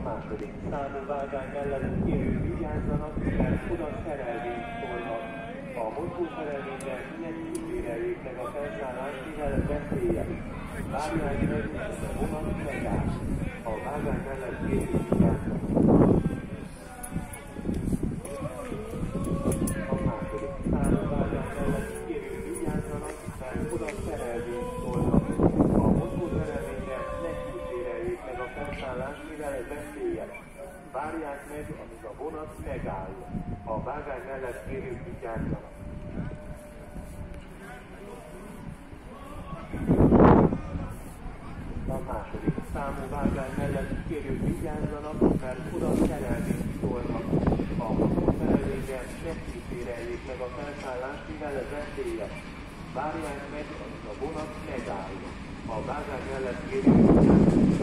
második számú vágány mellett kérők vigyázzanak, mert oda szerelvényt szólnak. A mozgószerelvényben ne kíséreljék meg a felszállást, mivel veszélyes. Várják meg, hogy a vonat megáll. A vágány mellett kérők vigyázzanak. A második számú vágány mellett kérők vigyázzanak, mert oda szerelvényt szólnak. A mozgószerelvényben ne kíséreljék meg a felszállást, mivel veszélyes. Várják meg, amíg a vonat megáll. A vágány mellett kérők vigyázzanak. A második számú vágány mellett kérők vigyázzanak, mert oda szerelvényt szólnak. A mozgószerelvényben ne kíséreljék meg a felszállást, mivel veszélyes. Várják meg, amíg a vonat megáll. A vágány mellett kérők vigyázzanak.